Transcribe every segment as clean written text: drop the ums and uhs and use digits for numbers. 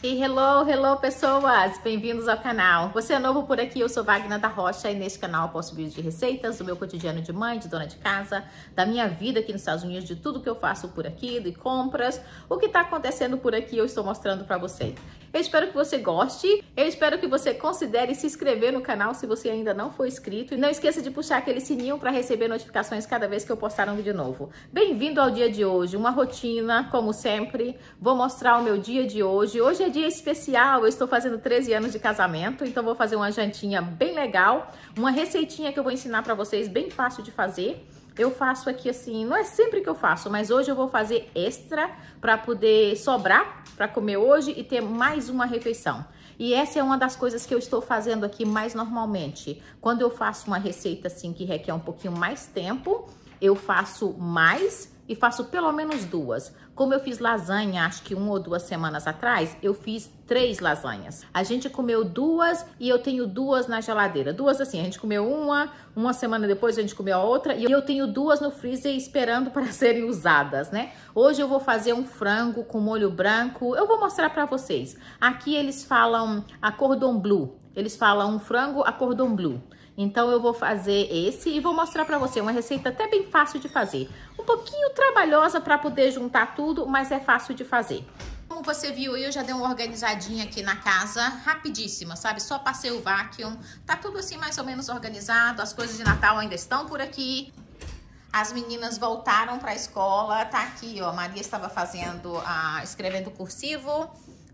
E hello pessoas, bem-vindos ao canal. Você é novo por aqui, eu sou Wagner da Rocha e neste canal eu posto vídeos de receitas, do meu cotidiano de mãe, de dona de casa, da minha vida aqui nos Estados Unidos, de tudo que eu faço por aqui, de compras, o que está acontecendo por aqui eu estou mostrando para você. Eu espero que você goste, eu espero que você considere se inscrever no canal se você ainda não for inscrito e não esqueça de puxar aquele sininho para receber notificações cada vez que eu postar um vídeo novo. Bem-vindo ao dia de hoje, uma rotina, como sempre, vou mostrar o meu dia de hoje. Hoje é dia especial, eu estou fazendo 13 anos de casamento, então vou fazer uma jantinha bem legal, uma receitinha que eu vou ensinar para vocês, bem fácil de fazer. Eu faço aqui assim, não é sempre que eu faço, mas hoje eu vou fazer extra para poder sobrar para comer hoje e ter mais uma refeição. E essa é uma das coisas que eu estou fazendo aqui mais normalmente. Quando eu faço uma receita assim que requer um pouquinho mais tempo, eu faço mais e faço pelo menos duas. Como eu fiz lasanha, acho que 1 ou 2 semanas atrás, eu fiz 3 lasanhas. A gente comeu 2 e eu tenho 2 na geladeira. 2 assim, a gente comeu uma semana depois a gente comeu a outra e eu tenho 2 no freezer esperando para serem usadas, né? Hoje eu vou fazer um frango com molho branco. Eu vou mostrar para vocês. Aqui eles falam a cordon bleu. Eles falam um frango a cordon bleu. Então eu vou fazer esse e vou mostrar pra você uma receita até bem fácil de fazer. Um pouquinho trabalhosa pra poder juntar tudo, mas é fácil de fazer. Como você viu, eu já dei uma organizadinha aqui na casa, rapidíssima, sabe? Só passei o vacuum, tá tudo assim mais ou menos organizado, as coisas de Natal ainda estão por aqui. As meninas voltaram pra escola, tá aqui, ó, Maria estava fazendo, escrevendo cursivo.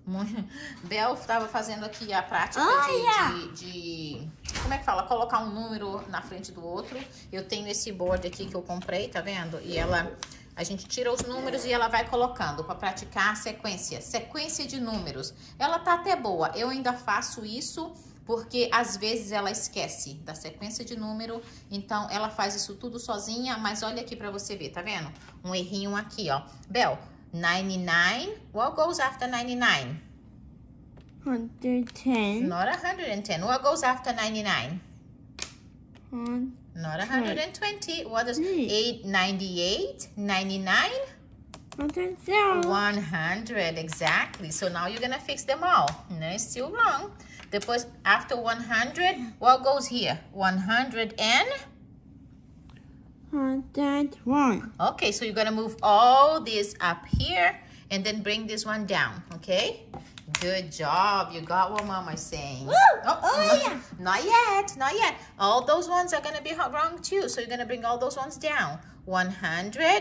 Bel estava fazendo aqui a prática como é que fala? Colocar um número na frente do outro. Eu tenho esse board aqui que eu comprei, tá vendo? E a gente tira os números e ela vai colocando para praticar a sequência de números. Ela tá até boa. Eu ainda faço isso porque às vezes ela esquece da sequência de número. Então ela faz isso tudo sozinha, mas olha aqui para você ver, tá vendo? Um errinho aqui, ó. Bel, 99. What goes after 99? 110. Not 110. What goes after 99? Not 120. What is 898? 99? 100. Exactly. So now you're gonna fix them all. No, it's still wrong. Depois, after 100, what goes here? 100 and? 101. Okay, so you're gonna move all this up here and then bring this one down, okay? Good job. You got what Mama's saying. Yeah. Not yet. All those ones are gonna be wrong too. So you're gonna bring all those ones down. 100,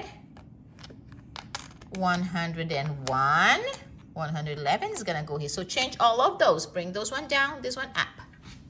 101, 111 is gonna go here. So change all of those. Bring those one down, this one up.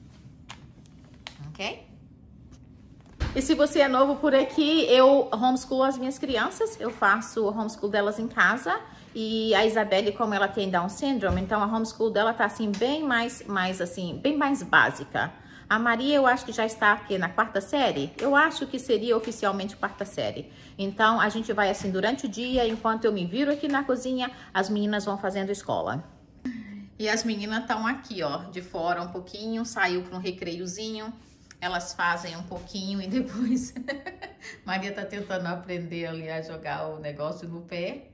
Okay? E se você é novo por aqui, eu homeschool as minhas crianças, eu faço o homeschool delas em casa. E a Isabelle, como ela tem Down Syndrome, então a homeschool dela tá assim, bem mais básica. A Maria, eu acho que já está aqui na 4ª série. Eu acho que seria oficialmente 4ª série. Então, a gente vai assim durante o dia, enquanto eu me viro aqui na cozinha, as meninas vão fazendo escola. E as meninas estão aqui, ó, de fora um pouquinho, saiu para um recreiozinho. Elas fazem um pouquinho e depois Maria tá tentando aprender ali a jogar o negócio no pé.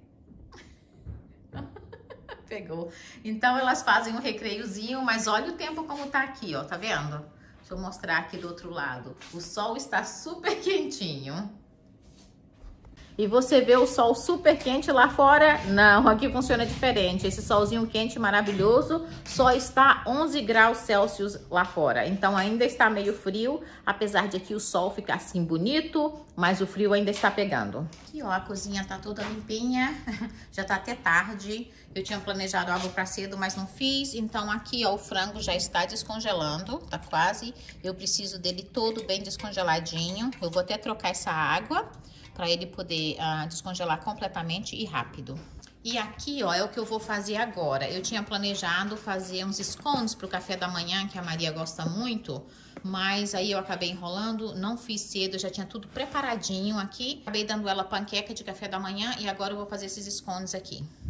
Pegou. Então elas fazem um recreiozinho, mas olha o tempo como tá aqui, ó, tá vendo? Deixa eu mostrar aqui do outro lado. O sol está super quentinho. E você vê o sol super quente lá fora? Não, aqui funciona diferente. Esse solzinho quente maravilhoso só está 11 graus Celsius lá fora. Então ainda está meio frio, apesar de aqui o sol ficar assim bonito, mas o frio ainda está pegando. Aqui ó, a cozinha tá toda limpinha, já tá até tarde. Eu tinha planejado algo para cedo, mas não fiz. Então aqui ó, o frango já está descongelando, tá quase. Eu preciso dele todo bem descongeladinho. Eu vou até trocar essa água para ele poder descongelar completamente e rápido. E aqui, ó, é o que eu vou fazer agora. Eu tinha planejado fazer uns scones pro café da manhã, que a Maria gosta muito, mas aí eu acabei enrolando, não fiz cedo, já tinha tudo preparadinho aqui. Acabei dando ela panqueca de café da manhã e agora eu vou fazer esses scones aqui.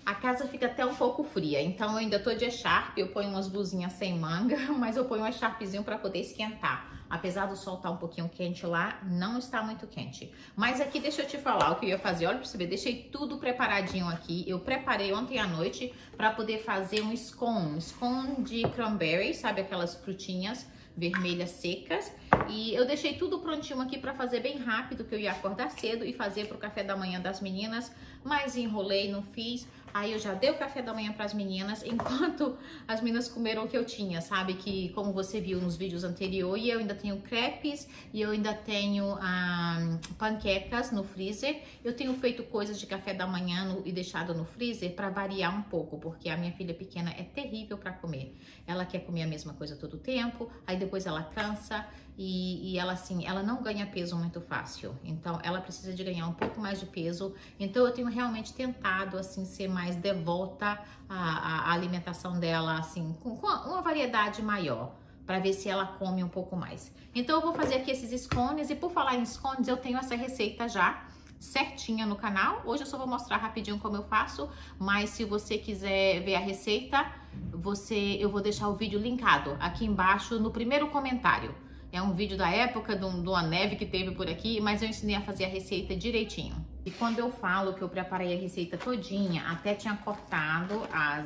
A casa fica até um pouco fria, então eu ainda tô de echarpe, eu ponho umas blusinhas sem manga, mas eu ponho um echarpezinho para poder esquentar. Apesar do sol estar um pouquinho quente lá, não está muito quente. Mas aqui deixa eu te falar o que eu ia fazer. Olha pra você ver, deixei tudo preparadinho aqui. Eu preparei ontem à noite para poder fazer um scone de cranberry, sabe aquelas frutinhas vermelhas secas. E eu deixei tudo prontinho aqui para fazer bem rápido, que eu ia acordar cedo e fazer pro café da manhã das meninas, mas enrolei, não fiz. Aí eu já dei o café da manhã para as meninas, enquanto as meninas comeram o que eu tinha, sabe? Que como você viu nos vídeos anteriores, eu ainda tenho crepes e eu ainda tenho panquecas no freezer. Eu tenho feito coisas de café da manhã e deixado no freezer para variar um pouco, porque a minha filha pequena é terrível para comer. Ela quer comer a mesma coisa todo o tempo, aí depois ela cansa e ela assim, ela não ganha peso muito fácil. Então ela precisa de ganhar um pouco mais de peso. Então eu tenho realmente tentado assim ser mais devota à alimentação dela, assim, com uma variedade maior, para ver se ela come um pouco mais. Então eu vou fazer aqui esses scones, e por falar em scones, eu tenho essa receita já certinha no canal. Hoje eu só vou mostrar rapidinho como eu faço, mas se você quiser ver a receita, eu vou deixar o vídeo linkado aqui embaixo no primeiro comentário. É um vídeo da época de uma neve que teve por aqui, mas eu ensinei a fazer a receita direitinho. E quando eu falo que eu preparei a receita todinha, até tinha cortado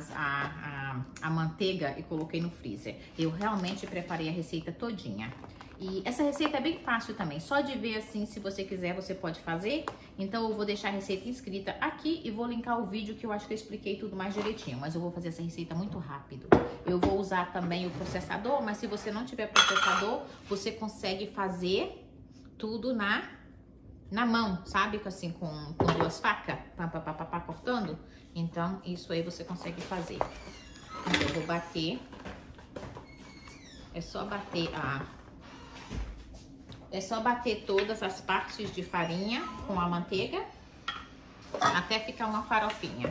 a manteiga e coloquei no freezer. Eu realmente preparei a receita todinha. E essa receita é bem fácil também, só de ver assim, se você quiser, você pode fazer. Então eu vou deixar a receita inscrita aqui e vou linkar o vídeo que eu acho que eu expliquei tudo mais direitinho. Mas eu vou fazer essa receita muito rápido. Eu vou usar também o processador, mas se você não tiver processador, você consegue fazer tudo na mão, sabe? Assim, com duas facas, cortando. Então isso aí você consegue fazer. Então, eu vou bater. É só bater todas as partes de farinha com a manteiga até ficar uma farofinha.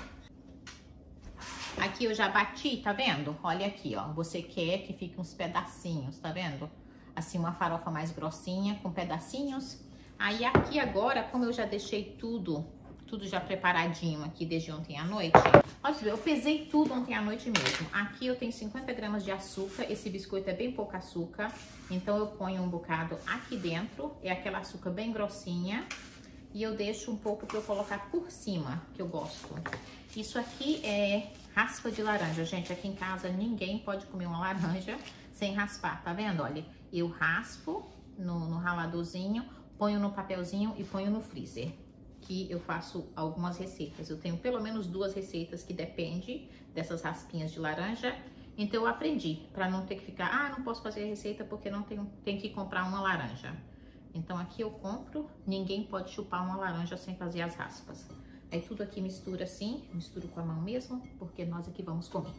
Aqui eu já bati, tá vendo? Olha aqui, ó. Você quer que fique uns pedacinhos, tá vendo? Assim, uma farofa mais grossinha com pedacinhos. Aí aqui agora, como eu já deixei tudo já preparadinho aqui desde ontem à noite. Olha, eu pesei tudo ontem à noite mesmo. Aqui eu tenho 50 gramas de açúcar. Esse biscoito é bem pouco açúcar, então eu ponho um bocado aqui dentro. É aquela açúcar bem grossinha. E eu deixo um pouco para eu colocar por cima, que eu gosto. Isso aqui é raspa de laranja, gente. Aqui em casa ninguém pode comer uma laranja sem raspar, tá vendo? Olha, eu raspo no raladorzinho, ponho no papelzinho e ponho no freezer. Que eu faço algumas receitas. Eu tenho pelo menos 2 receitas que dependem dessas raspinhas de laranja. Então eu aprendi para não ter que ficar, não posso fazer a receita porque não tenho que comprar uma laranja. Então aqui eu compro, ninguém pode chupar uma laranja sem fazer as raspas. Aí tudo aqui mistura assim, misturo com a mão mesmo, porque nós aqui vamos comer.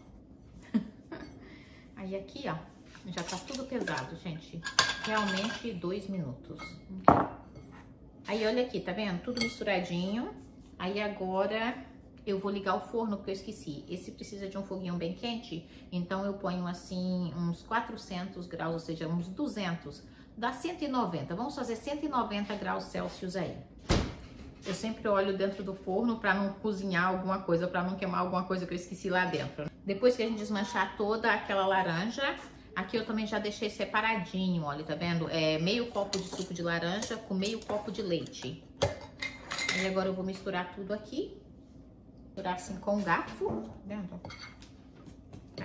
Aí aqui, ó, já tá tudo pesado, gente. Realmente 2 minutos. Aí olha aqui, tá vendo? Tudo misturadinho. Aí agora eu vou ligar o forno, porque eu esqueci. Esse precisa de um foguinho bem quente, então eu ponho assim uns 400 graus, ou seja, uns 200. Dá 190, vamos fazer 190 graus Celsius aí. Eu sempre olho dentro do forno pra não cozinhar alguma coisa, pra não queimar alguma coisa que eu esqueci lá dentro. Depois que a gente desmanchar toda aquela laranja, aqui eu também já deixei separadinho, olha, tá vendo? É meio copo de suco de laranja com meio copo de leite. E agora eu vou misturar tudo aqui. Misturar assim com o garfo, tá vendo? Tá.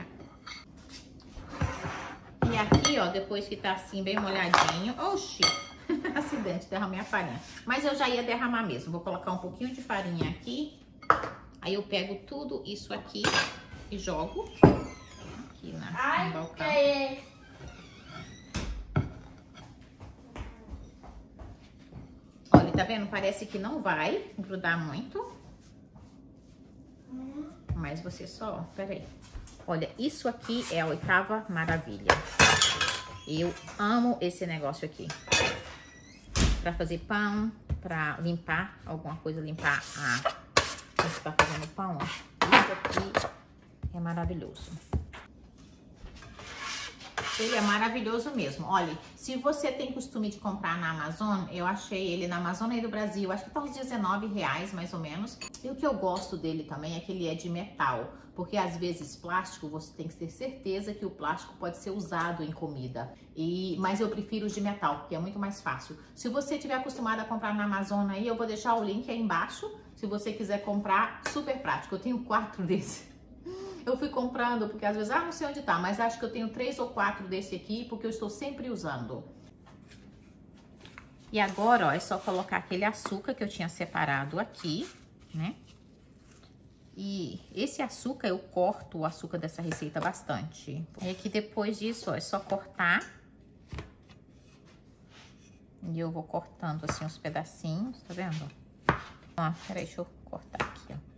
E aqui, ó, depois que tá assim bem molhadinho... Oxi! Acidente, derramei a farinha. Mas eu já ia derramar mesmo. Vou colocar um pouquinho de farinha aqui. Aí eu pego tudo isso aqui e jogo aqui no balcão. Olha, tá vendo? Parece que não vai grudar muito. Mas você só... Peraí. Olha, isso aqui é a 8ª maravilha. Eu amo esse negócio aqui. Pra fazer pão, pra limpar alguma coisa, limpar você tá fazendo pão, ó. Isso aqui é maravilhoso. Ele é maravilhoso mesmo. Olha, se você tem costume de comprar na Amazon, eu achei ele na Amazon aí do Brasil, acho que tá uns R$19 mais ou menos. E o que eu gosto dele também é que ele é de metal, porque às vezes plástico, você tem que ter certeza que o plástico pode ser usado em comida. Mas eu prefiro os de metal, porque é muito mais fácil. Se você estiver acostumado a comprar na Amazon aí, eu vou deixar o link aí embaixo. Se você quiser comprar, super prático. Eu tenho 4 desses. Eu fui comprando, porque às vezes, não sei onde tá, mas acho que eu tenho 3 ou 4 desse aqui, porque eu estou sempre usando. E agora, ó, é só colocar aquele açúcar que eu tinha separado aqui, né? E esse açúcar, eu corto o açúcar dessa receita bastante. E aqui depois disso, ó, é só cortar. E eu vou cortando assim os pedacinhos, tá vendo? Ó, peraí, deixa eu cortar aqui, ó.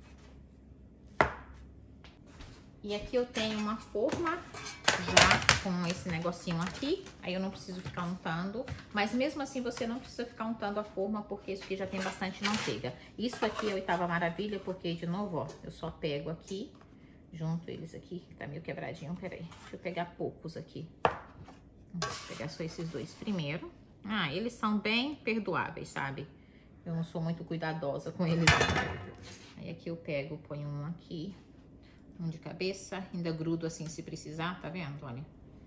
E aqui eu tenho uma forma já com esse negocinho aqui, aí eu não preciso ficar untando, mas mesmo assim você não precisa ficar untando a forma, porque isso aqui já tem bastante manteiga. Isso aqui é a oitava maravilha, porque de novo, ó, eu só pego aqui, junto eles aqui, tá meio quebradinho, peraí, deixa eu pegar poucos aqui. Vou pegar só esses dois primeiro. Ah, eles são bem perdoáveis, sabe? Eu não sou muito cuidadosa com eles. Aí aqui eu pego, ponho um aqui. Um de cabeça, ainda grudo assim se precisar, tá vendo? Olha.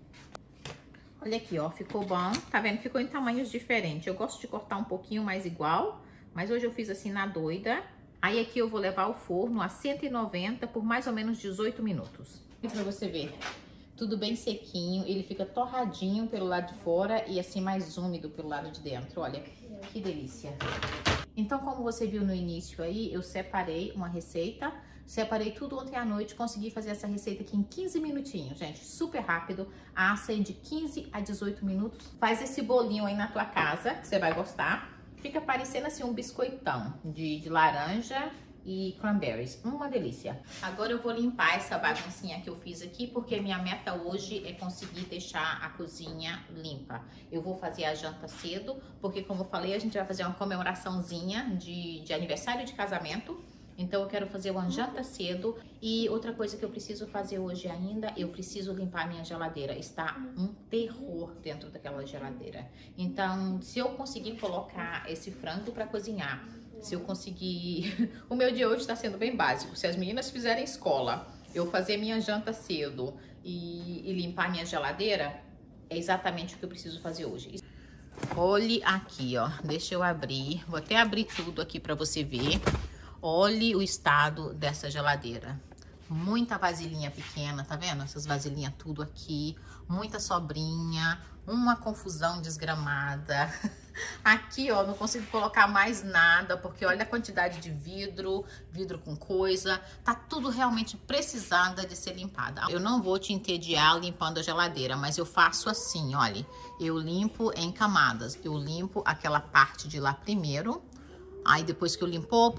Olha aqui, ó, ficou bom, tá vendo? Ficou em tamanhos diferentes. Eu gosto de cortar um pouquinho mais igual, mas hoje eu fiz assim na doida. Aí aqui eu vou levar ao forno a 190 por mais ou menos 18 minutos. Pra você ver, tudo bem sequinho, ele fica torradinho pelo lado de fora e assim mais úmido pelo lado de dentro, olha, que delícia. Então, como você viu no início aí, eu separei uma receita. Separei tudo ontem à noite, consegui fazer essa receita aqui em 15 minutinhos, gente, super rápido, assa de 15 a 18 minutos. Faz esse bolinho aí na tua casa, que você vai gostar. Fica parecendo assim um biscoitão de laranja e cranberries, uma delícia. Agora eu vou limpar essa baguncinha que eu fiz aqui, porque minha meta hoje é conseguir deixar a cozinha limpa. Eu vou fazer a janta cedo, porque como eu falei, a gente vai fazer uma comemoraçãozinha de aniversário de casamento. Então eu quero fazer uma janta cedo. E outra coisa que eu preciso fazer hoje ainda, eu preciso limpar minha geladeira. Está um terror dentro daquela geladeira. Então, se eu conseguir colocar esse frango para cozinhar, se eu conseguir... O meu dia hoje está sendo bem básico. Se as meninas fizerem escola, eu fazer minha janta cedo e limpar minha geladeira, é exatamente o que eu preciso fazer hoje. Olhe aqui, ó. Deixa eu abrir. Vou até abrir tudo aqui para você ver. Olhe o estado dessa geladeira. Muita vasilhinha pequena, tá vendo? Essas vasilhinhas tudo aqui. Muita sobrinha. Uma confusão desgramada. Aqui, ó, não consigo colocar mais nada, porque olha a quantidade de vidro com coisa. Tá tudo realmente precisada de ser limpada. Eu não vou te entediar limpando a geladeira, mas eu faço assim, olha. Eu limpo em camadas. Eu limpo aquela parte de lá primeiro. Aí depois que eu limpo,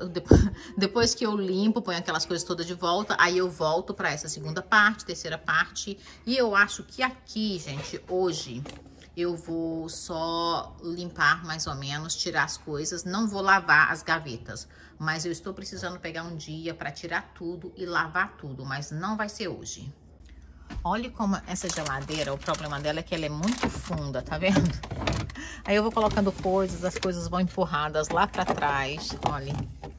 depois que eu limpo, ponho aquelas coisas todas de volta, aí eu volto para essa segunda parte, terceira parte. E eu acho que aqui, gente, hoje eu vou só limpar mais ou menos, tirar as coisas, não vou lavar as gavetas, mas eu estou precisando pegar um dia para tirar tudo e lavar tudo, mas não vai ser hoje. Olha como essa geladeira, o problema dela é que ela é muito funda, tá vendo? Aí eu vou colocando coisas, as coisas vão empurradas lá pra trás, olha.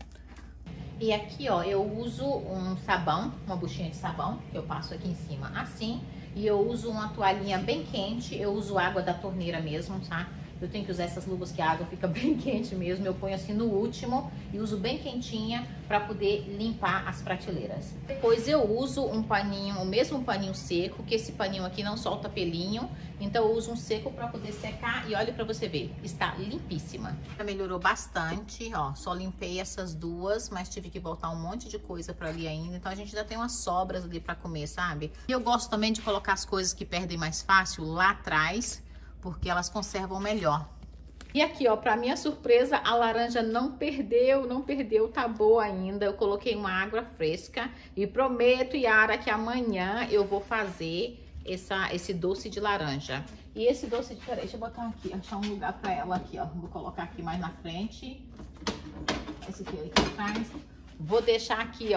E aqui, ó, eu uso um sabão, uma buchinha de sabão, que eu passo aqui em cima assim. E eu uso uma toalhinha bem quente, eu uso água da torneira mesmo, tá? Eu tenho que usar essas luvas que a água fica bem quente mesmo. Eu ponho assim no último e uso bem quentinha para poder limpar as prateleiras. Depois eu uso um paninho, o mesmo paninho seco, que esse paninho aqui não solta pelinho. Então eu uso um seco para poder secar e olha para você ver, está limpíssima. Melhorou bastante, ó, só limpei essas duas, mas tive que botar um monte de coisa para ali ainda. Então a gente ainda tem umas sobras ali para comer, sabe? E eu gosto também de colocar as coisas que perdem mais fácil lá atrás, porque elas conservam melhor. E aqui, ó, pra minha surpresa, a laranja não perdeu, tá boa ainda. Eu coloquei uma água fresca e prometo, Yara, que amanhã eu vou fazer esse doce de laranja. E esse doce de... Peraí, deixa eu botar aqui, achar um lugar pra ela aqui, ó. Vou colocar aqui mais na frente. Esse aqui atrás. Vou deixar aqui, ó,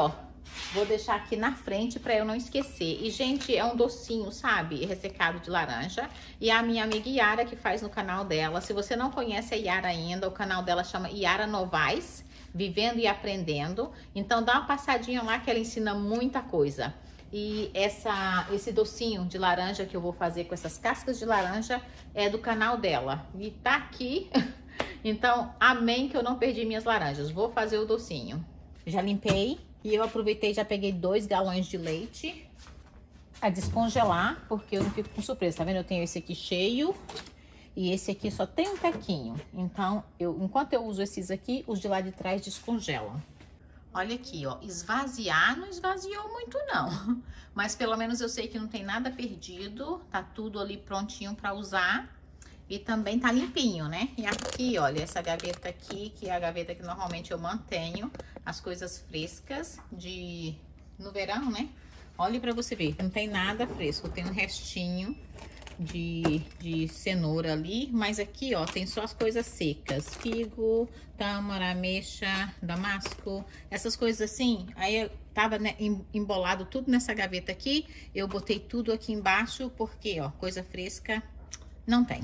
Vou deixar aqui na frente pra eu não esquecer. E, gente, é um docinho, sabe? Ressecado de laranja. E a minha amiga Yara que faz no canal dela. Se você não conhece a Yara ainda, o canal dela chama Yara Novaes, Vivendo e Aprendendo. Então, dá uma passadinha lá que ela ensina muita coisa. E esse docinho de laranja que eu vou fazer com essas cascas de laranja é do canal dela. E tá aqui. Então, amém que eu não perdi minhas laranjas. Vou fazer o docinho. Já limpei. E eu aproveitei e já peguei 2 galões de leite a descongelar, porque eu não fico com surpresa, tá vendo? Eu tenho esse aqui cheio e esse aqui só tem um tequinho. Então, enquanto eu uso esses aqui, os de lá de trás descongelam. Olha aqui, ó, esvaziar não esvaziou muito não, mas pelo menos eu sei que não tem nada perdido, tá tudo ali prontinho pra usar. E também tá limpinho, né? E aqui, olha, essa gaveta aqui, que é a gaveta que normalmente eu mantenho as coisas frescas no verão, né? Olha pra você ver, não tem nada fresco. Tem um restinho de cenoura ali, mas aqui, ó, tem só as coisas secas. Figo, tâmara, ameixa, damasco, essas coisas assim. Aí tava, né, embolado tudo nessa gaveta aqui. Eu botei tudo aqui embaixo, porque, ó, coisa fresca não tem.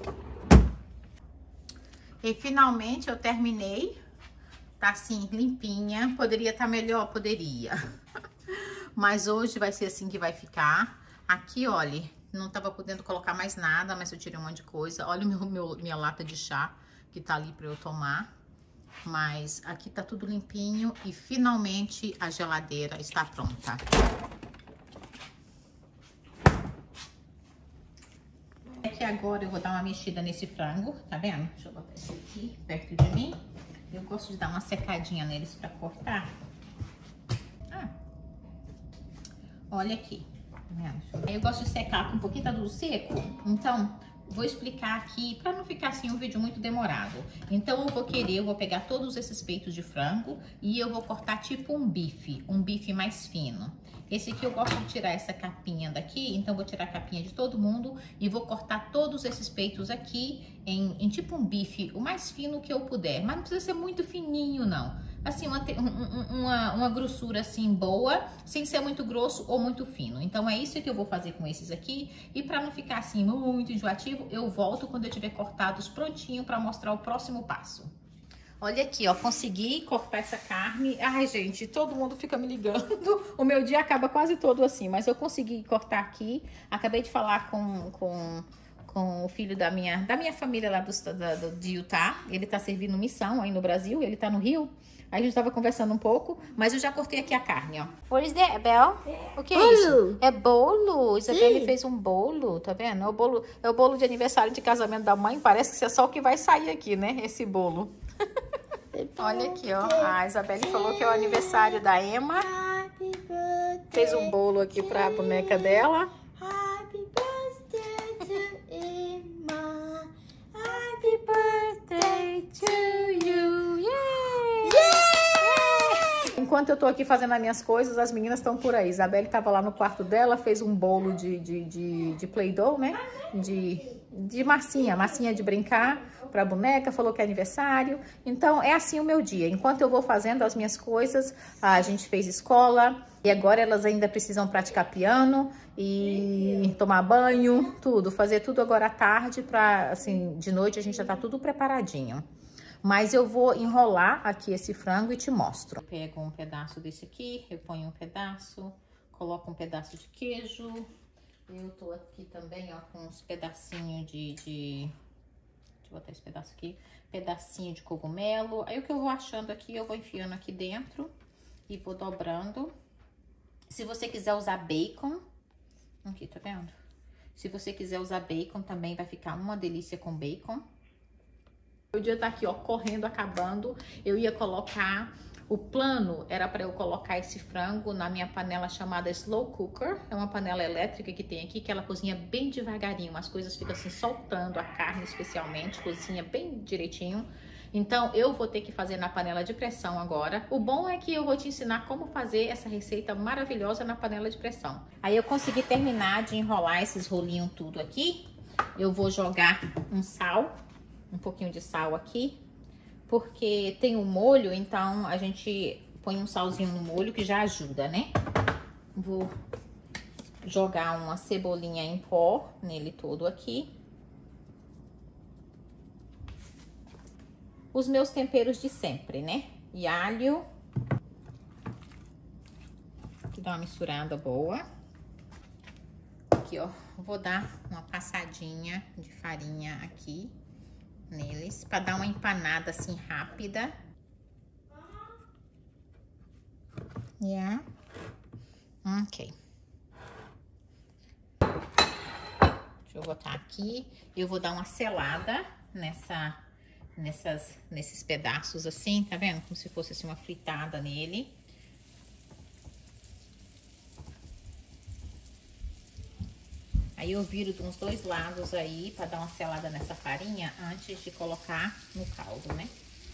E finalmente eu terminei. Tá assim, limpinha. Poderia estar melhor? Poderia. Mas hoje vai ser assim que vai ficar. Aqui, olha, não tava podendo colocar mais nada, mas eu tirei um monte de coisa. Olha minha lata de chá que tá ali pra eu tomar. Mas aqui tá tudo limpinho e finalmente a geladeira está pronta. Aqui agora eu vou dar uma mexida nesse frango, tá vendo? Deixa eu botar esse aqui perto de mim. Eu gosto de dar uma secadinha neles pra cortar. Olha aqui, tá vendo? Eu gosto de secar com um pouquinho, tá tudo seco. Então, vou explicar aqui pra não ficar assim um vídeo muito demorado. Então, eu vou pegar todos esses peitos de frango e eu vou cortar tipo um bife mais fino. Esse aqui eu gosto de tirar essa capinha daqui, então vou tirar a capinha de todo mundo e vou cortar todos esses peitos aqui em tipo um bife, o mais fino que eu puder. Mas não precisa ser muito fininho, não. Assim, uma grossura assim boa, sem ser muito grosso ou muito fino. Então é isso que eu vou fazer com esses aqui. E pra não ficar assim muito enjoativo, eu volto quando eu tiver cortados prontinho pra mostrar o próximo passo. Olha aqui, ó, consegui cortar essa carne. Ai, gente, todo mundo fica me ligando. O meu dia acaba quase todo assim, mas eu consegui cortar aqui. Acabei de falar com o filho da minha família lá de Utah. Ele tá servindo missão aí no Brasil, ele tá no Rio. Aí a gente tava conversando um pouco, mas eu já cortei aqui a carne, ó. What is that, Bel? O que é isso? É bolo. Isabelle fez um bolo, tá vendo? É o bolo de aniversário de casamento da mãe. Parece que é só o que vai sair aqui, né? Esse bolo. Olha aqui, ó. A Isabelle falou que é o aniversário da Emma. Fez um bolo aqui pra boneca dela. Happy birthday to Emma. Happy birthday to you. Enquanto eu tô aqui fazendo as minhas coisas, as meninas estão por aí. Isabelle tava lá no quarto dela, fez um bolo de Play-Doh, né? De massinha de brincar pra boneca, falou que é aniversário. Então, é assim o meu dia. Enquanto eu vou fazendo as minhas coisas, a gente fez escola. E agora elas ainda precisam praticar piano e tomar banho, tudo. Fazer tudo agora à tarde pra, assim, de noite a gente já tá tudo preparadinho. Mas eu vou enrolar aqui esse frango e te mostro. Eu pego um pedaço desse aqui, eu ponho um pedaço, coloco um pedaço de queijo. Eu tô aqui também, ó, com uns pedacinhos deixa eu botar esse pedaço aqui. Pedacinho de cogumelo. Aí o que eu vou achando aqui, eu vou enfiando aqui dentro e vou dobrando. Se você quiser usar bacon, aqui, tá vendo? Se você quiser usar bacon também vai ficar uma delícia com bacon. O dia tá aqui, ó, correndo, acabando. Eu ia colocar... O plano era para eu colocar esse frango na minha panela chamada Slow Cooker. É uma panela elétrica que tem aqui, que ela cozinha bem devagarinho. As coisas ficam assim, soltando, a carne especialmente, cozinha bem direitinho. Então, eu vou ter que fazer na panela de pressão agora. O bom é que eu vou te ensinar como fazer essa receita maravilhosa na panela de pressão. Aí eu consegui terminar de enrolar esses rolinhos tudo aqui. Eu vou jogar um pouquinho de sal aqui, porque tem um molho, então a gente põe um salzinho no molho que já ajuda, né? Vou jogar uma cebolinha em pó nele todo aqui. Os meus temperos de sempre, né? E alho. Aqui dá uma misturada boa. Aqui, ó, vou dar uma passadinha de farinha aqui neles, para dar uma empanada assim rápida. Yeah. Ok. Deixa eu botar aqui. Eu vou dar uma selada nesses pedaços assim, tá vendo? Como se fosse assim uma fritada nele. Aí eu viro de uns dois lados aí para dar uma selada nessa farinha antes de colocar no caldo, né?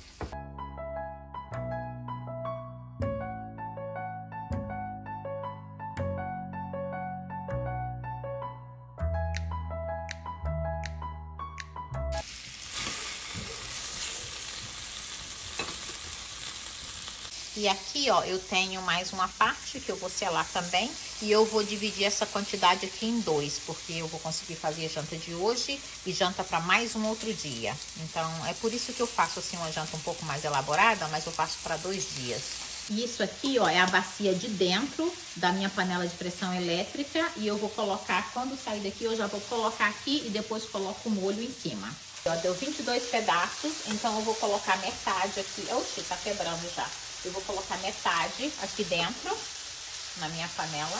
E aqui, ó, eu tenho mais uma parte que eu vou selar também. E eu vou dividir essa quantidade aqui em dois, porque eu vou conseguir fazer a janta de hoje e janta para mais um outro dia. Então, é por isso que eu faço assim uma janta um pouco mais elaborada, mas eu faço para 2 dias. E isso aqui, ó, é a bacia de dentro da minha panela de pressão elétrica. E eu vou colocar, quando sair daqui, eu já vou colocar aqui e depois coloco o molho em cima. Ó, deu 22 pedaços, então eu vou colocar metade aqui. Oxi, tá quebrando já. Eu vou colocar metade aqui dentro, na minha panela.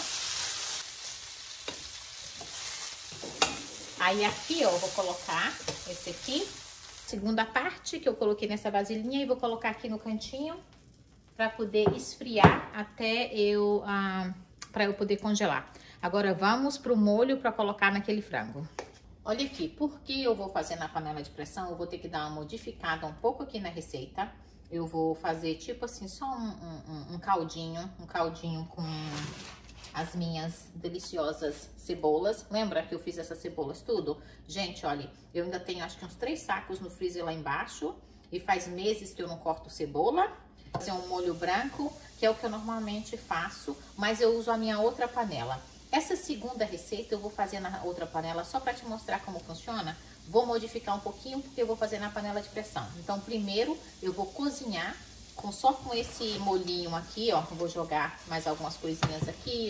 Aí aqui, ó, eu vou colocar esse aqui. Segunda parte que eu coloquei nessa vasilhinha e vou colocar aqui no cantinho para poder esfriar até para eu poder congelar. Agora vamos pro molho para colocar naquele frango. Olha aqui, porque eu vou fazer na panela de pressão, eu vou ter que dar uma modificada um pouco aqui na receita. Eu vou fazer tipo assim, só um caldinho com as minhas deliciosas cebolas. Lembra que eu fiz essas cebolas tudo? Gente, olha, eu ainda tenho acho que uns 3 sacos no freezer lá embaixo. E faz meses que eu não corto cebola. Fazer um molho branco, que é o que eu normalmente faço, mas eu uso a minha outra panela. Essa segunda receita eu vou fazer na outra panela só para te mostrar como funciona. Vou modificar um pouquinho porque eu vou fazer na panela de pressão. Então, primeiro eu vou cozinhar só com esse molhinho aqui, ó. Eu vou jogar mais algumas coisinhas aqui,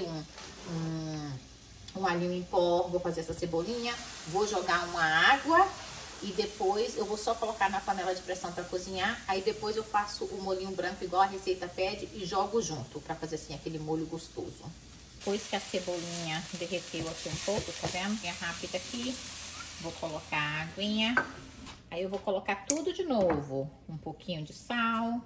um alhinho em pó, vou fazer essa cebolinha, vou jogar uma água e depois eu vou só colocar na panela de pressão para cozinhar. Aí depois eu faço o molhinho branco igual a receita pede e jogo junto para fazer assim aquele molho gostoso. Depois que a cebolinha derreteu aqui um pouco, tá vendo? É rápida aqui. Vou colocar a aguinha. Aí eu vou colocar tudo de novo. Um pouquinho de sal.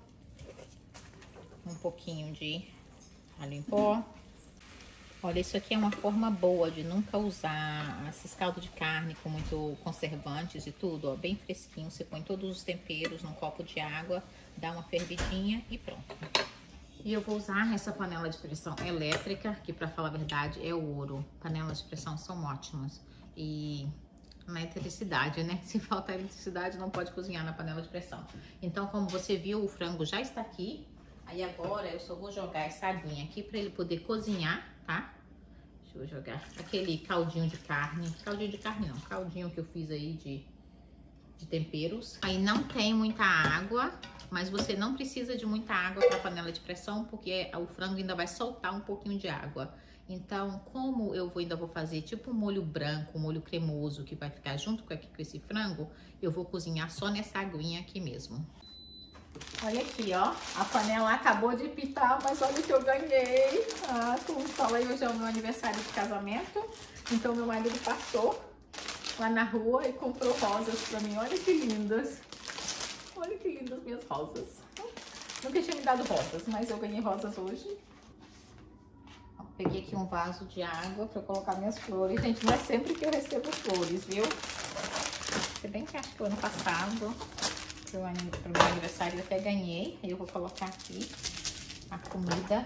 Um pouquinho de alho em pó. Olha, isso aqui é uma forma boa de nunca usar esses caldos de carne com muito conservantes e tudo, ó. Bem fresquinho. Você põe todos os temperos num copo de água, dá uma fervidinha e pronto. E eu vou usar essa panela de pressão elétrica, que pra falar a verdade é ouro. Panelas de pressão são ótimas. E na eletricidade, né? Se faltar eletricidade, não pode cozinhar na panela de pressão. Então, como você viu, o frango já está aqui. Aí agora eu só vou jogar essa aguinha aqui para ele poder cozinhar, tá? Deixa eu jogar aquele caldinho de carne. Caldinho de carne não, caldinho que eu fiz aí de temperos. Aí não tem muita água, mas você não precisa de muita água para a panela de pressão, porque o frango ainda vai soltar um pouquinho de água. Então, como eu ainda vou fazer tipo um molho branco, um molho cremoso que vai ficar junto com esse frango, eu vou cozinhar só nessa aguinha aqui mesmo. Olha aqui, ó, a panela acabou de pitar, mas olha o que eu ganhei. Ah, como falei, hoje é o meu aniversário de casamento, então meu marido passou lá na rua e comprou rosas pra mim. Olha que lindas. Olha que lindas minhas rosas. Nunca tinha me dado rosas, mas eu ganhei rosas hoje. Peguei aqui um vaso de água pra colocar minhas flores. Gente, não é sempre que eu recebo flores, viu? Se bem que acho que o ano passado, pro meu aniversário, eu até ganhei. Aí eu vou colocar aqui a comida,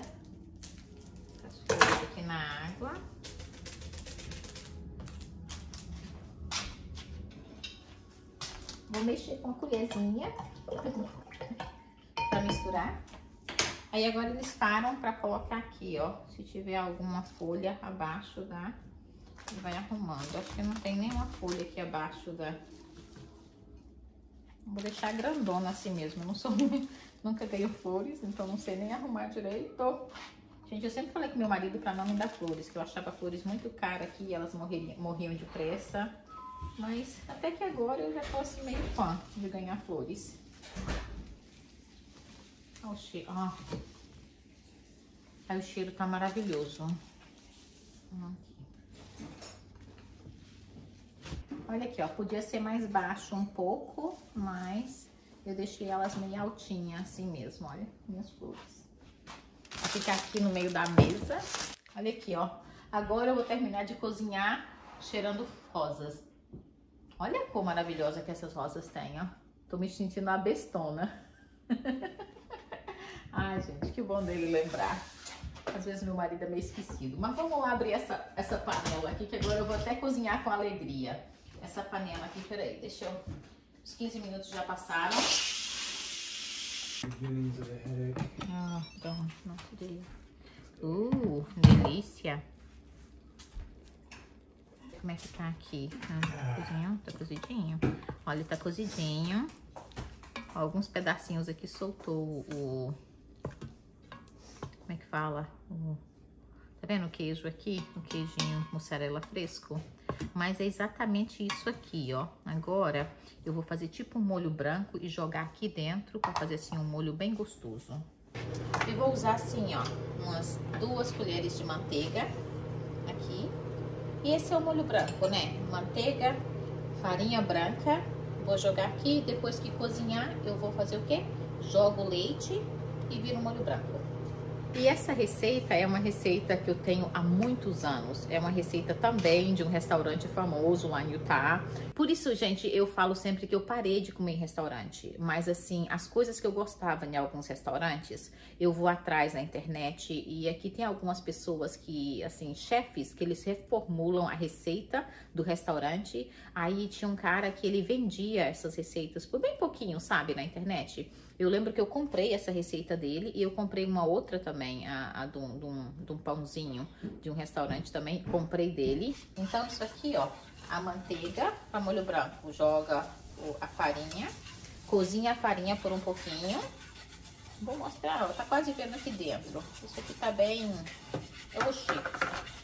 as flores aqui na água. Vou mexer com a colherzinha pra misturar. Aí agora eles param pra colocar aqui, ó. Se tiver alguma folha abaixo da... E vai arrumando. Acho que não tem nenhuma folha aqui abaixo da... Vou deixar grandona assim mesmo. Eu não sou... Nunca ganho flores, então não sei nem arrumar direito. Gente, eu sempre falei com meu marido pra não me dar flores, que eu achava flores muito caras aqui e elas morriam depressa. Mas até que agora eu já tô assim meio fã de ganhar flores. Olha o cheiro, ó. Aí o cheiro tá maravilhoso. Olha aqui, ó. Podia ser mais baixo um pouco, mas eu deixei elas meio altinhas assim mesmo, olha. Minhas flores. Vai ficar aqui no meio da mesa. Olha aqui, ó. Agora eu vou terminar de cozinhar cheirando rosas. Olha a cor maravilhosa que essas rosas têm, ó. Tô me sentindo uma bestona. Ai, gente, que bom dele lembrar. Às vezes meu marido é meio esquecido. Mas vamos lá abrir essa panela aqui, que agora eu vou até cozinhar com alegria. Essa panela aqui, peraí, deixa eu... Os 15 minutos já passaram. Não tirei. Delícia. Como é que tá aqui? Tá cozidinho? Olha, tá cozidinho. Alguns pedacinhos aqui soltou o... Como é que fala? Tá vendo o queijo aqui? O queijinho mussarela fresco. Mas é exatamente isso aqui, ó. Agora eu vou fazer tipo um molho branco e jogar aqui dentro pra fazer assim um molho bem gostoso. Eu vou usar assim, ó, umas 2 colheres de manteiga aqui. E esse é o molho branco, né? Manteiga, farinha branca. Vou jogar aqui, depois que cozinhar, eu vou fazer o quê? Jogo o leite e vira um molho branco. E essa receita é uma receita que eu tenho há muitos anos. É uma receita também de um restaurante famoso lá em Utah. Por isso, gente, eu falo sempre que eu parei de comer em restaurante. Mas, assim, as coisas que eu gostava em alguns restaurantes, eu vou atrás na internet. E aqui tem algumas pessoas que, assim, chefes, que eles reformulam a receita do restaurante. Aí tinha um cara que ele vendia essas receitas por bem pouquinho, sabe, na internet. Eu lembro que eu comprei essa receita dele e eu comprei uma outra também, de um pãozinho de um restaurante também, comprei dele. Então isso aqui, ó, a manteiga para molho branco, joga a farinha, cozinha a farinha por um pouquinho. Vou mostrar, ó, tá quase vendo aqui dentro. Isso aqui tá bem... Oxi!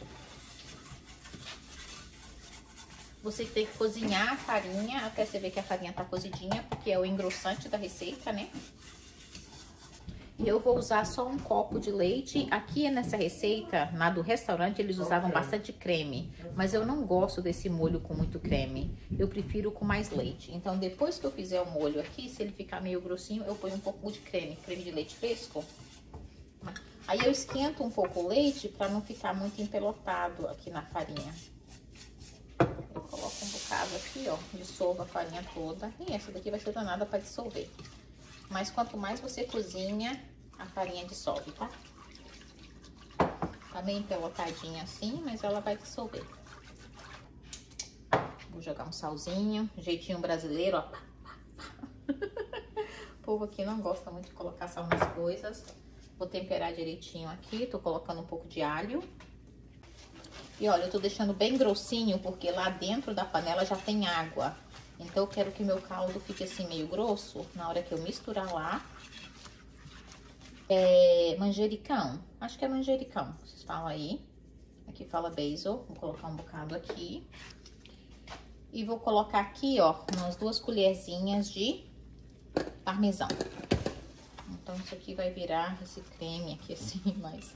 Você tem que cozinhar a farinha até você ver que a farinha tá cozidinha, porque é o engrossante da receita, né? E eu vou usar só um copo de leite. Aqui nessa receita, na do restaurante, eles usavam bastante creme. Mas eu não gosto desse molho com muito creme. Eu prefiro com mais leite. Então, depois que eu fizer o molho aqui, se ele ficar meio grossinho, eu ponho um pouco de creme de leite fresco. Aí eu esquento um pouco o leite para não ficar muito empelotado aqui na farinha. Eu coloco um bocado aqui, ó, dissolvo a farinha toda. E essa daqui vai ser danada para dissolver. Mas quanto mais você cozinha, a farinha dissolve, tá? Tá meio empelotadinha assim, mas ela vai dissolver. Vou jogar um salzinho, jeitinho brasileiro, ó. O povo aqui não gosta muito de colocar sal nas coisas. Vou temperar direitinho aqui, tô colocando um pouco de alho. E olha, eu tô deixando bem grossinho, porque lá dentro da panela já tem água. Então eu quero que meu caldo fique assim meio grosso. Na hora que eu misturar lá. É manjericão. Acho que é manjericão, vocês falam aí. Aqui fala basil. Vou colocar um bocado aqui. E vou colocar aqui, ó, umas 2 colherzinhas de parmesão. Então isso aqui vai virar esse creme aqui assim, mas...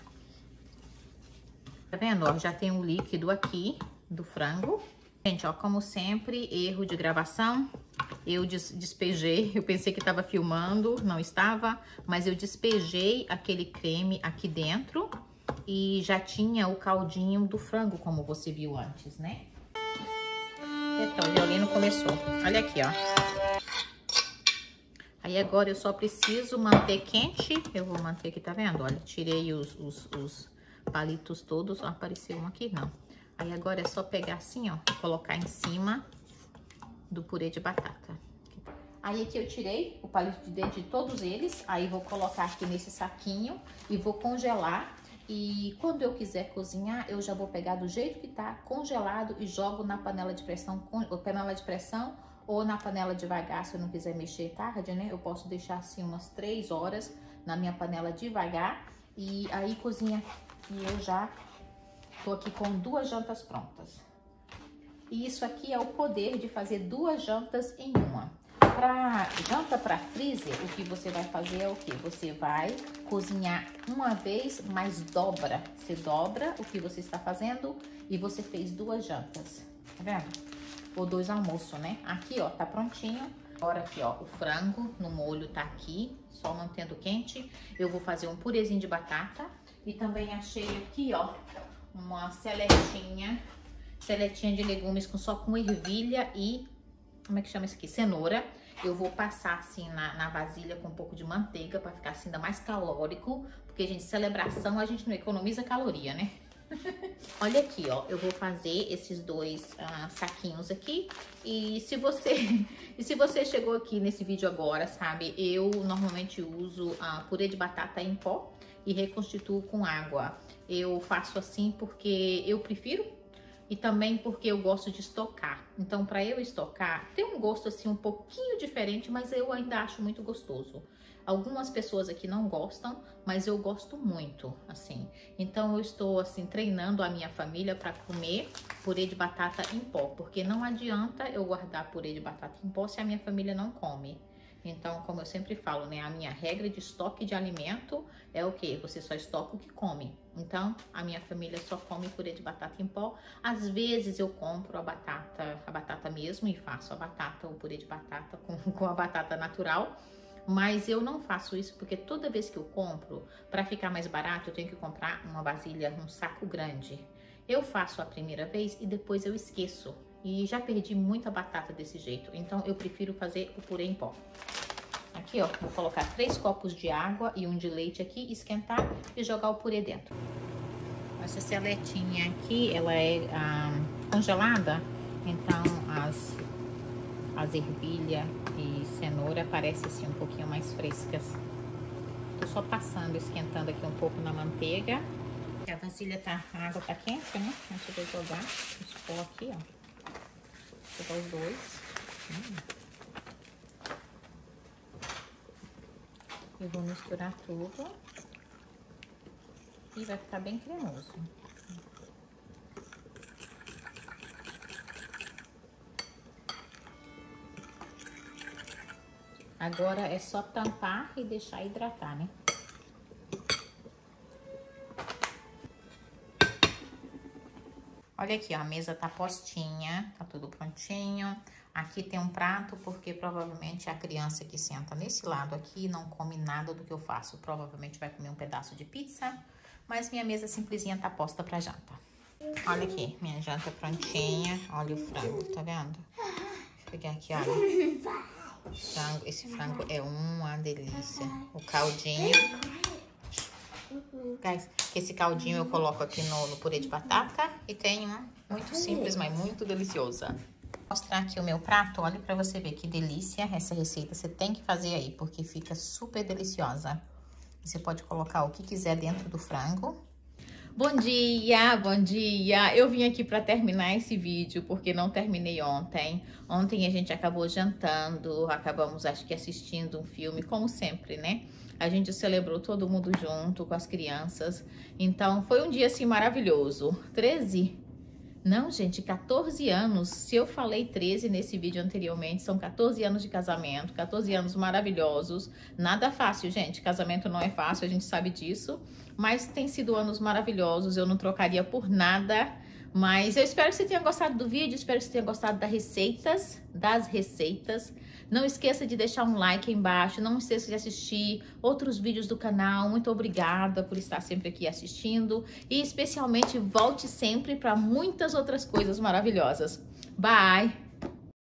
Tá vendo, ó? Já tem um líquido aqui do frango. Gente, ó, como sempre, erro de gravação. Eu despejei, eu pensei que tava filmando, não estava. Mas eu despejei aquele creme aqui dentro. E já tinha o caldinho do frango, como você viu antes, né? Então, o violino começou. Olha aqui, ó. Aí agora eu só preciso manter quente. Eu vou manter aqui, tá vendo? Olha, tirei os palitos todos. Ó, apareceu um aqui, não. Aí agora é só pegar assim, ó, e colocar em cima do purê de batata. Aí aqui eu tirei o palito de dente de todos eles. Aí vou colocar aqui nesse saquinho e vou congelar. E quando eu quiser cozinhar, eu já vou pegar do jeito que tá, congelado, e jogo na panela de pressão, ou na panela devagar, se eu não quiser mexer tarde, né? Eu posso deixar assim umas 3 horas na minha panela devagar. E aí cozinha. E eu já tô aqui com 2 jantas prontas. E isso aqui é o poder de fazer 2 jantas em uma. Para janta para freezer, o que você vai fazer é o que? Você vai cozinhar uma vez, mas dobra. Você dobra o que você está fazendo e você fez 2 jantas. Tá vendo? Ou 2 almoços, né? Aqui, ó, tá prontinho. Agora aqui, ó, o frango no molho tá aqui, só mantendo quente. Eu vou fazer um purezinho de batata. E também achei aqui, ó, uma seletinha de legumes só com ervilha e, como é que chama isso aqui? Cenoura. Eu vou passar assim na vasilha com um pouco de manteiga para ficar assim ainda mais calórico, porque, gente, celebração a gente não economiza caloria, né? Olha aqui, ó, eu vou fazer esses 2 saquinhos aqui. E se você chegou aqui nesse vídeo agora, sabe, eu normalmente uso purê de batata em pó e reconstituo com água. Eu faço assim porque eu prefiro e também porque eu gosto de estocar. Então, para eu estocar, tem um gosto assim um pouquinho diferente, mas eu ainda acho muito gostoso. Algumas pessoas aqui não gostam, mas eu gosto muito, assim. Então, eu estou, assim, treinando a minha família para comer purê de batata em pó, porque não adianta eu guardar purê de batata em pó se a minha família não come. Então, como eu sempre falo, né, a minha regra de estoque de alimento é o quê? Você só estoca o que come. Então, a minha família só come purê de batata em pó. Às vezes eu compro a batata mesmo e faço o purê de batata com a batata natural. Mas eu não faço isso porque toda vez que eu compro, para ficar mais barato, eu tenho que comprar uma vasilha, um saco grande. Eu faço a primeira vez e depois eu esqueço. E já perdi muita batata desse jeito. Então, eu prefiro fazer o purê em pó. Aqui, ó, vou colocar 3 copos de água e 1 de leite aqui, esquentar e jogar o purê dentro. Essa seletinha aqui, ela é congelada. Então, as ervilha e cenoura parecem assim um pouquinho mais frescas. Tô só passando, esquentando aqui um pouco na manteiga. A vasilha a água tá quente, né? Antes de eu jogar os pó aqui, ó. Vou jogar os 2. Eu vou misturar tudo e vai ficar bem cremoso. Agora é só tampar e deixar hidratar, né? Olha aqui, ó, a mesa tá postinha, tá tudo prontinho. Aqui tem um prato, porque provavelmente a criança que senta nesse lado aqui não come nada do que eu faço. Provavelmente vai comer um pedaço de pizza, mas minha mesa simplesinha tá posta pra janta. Olha aqui, minha janta prontinha. Olha o frango, tá vendo? Vou pegar aqui, olha. Esse frango é uma delícia. O caldinho. Guys, esse caldinho eu coloco aqui no purê de batata e tem uma muito simples, mas muito deliciosa. Vou mostrar aqui o meu prato, olha pra você ver que delícia essa receita. Você tem que fazer aí, porque fica super deliciosa. Você pode colocar o que quiser dentro do frango. Bom dia, bom dia! Eu vim aqui para terminar esse vídeo porque não terminei ontem. Ontem a gente acabou jantando, acabamos acho que assistindo um filme, como sempre, né? A gente celebrou todo mundo junto com as crianças. Então foi um dia assim maravilhoso. 13? Não, gente, 14 anos. Se eu falei 13 nesse vídeo anteriormente, são 14 anos de casamento, 14 anos maravilhosos. Nada fácil, gente. Casamento não é fácil, a gente sabe disso. Mas tem sido anos maravilhosos, eu não trocaria por nada. Mas eu espero que você tenha gostado do vídeo, espero que você tenha gostado das receitas. Não esqueça de deixar um like aí embaixo, não esqueça de assistir outros vídeos do canal. Muito obrigada por estar sempre aqui assistindo. E especialmente volte sempre para muitas outras coisas maravilhosas. Bye!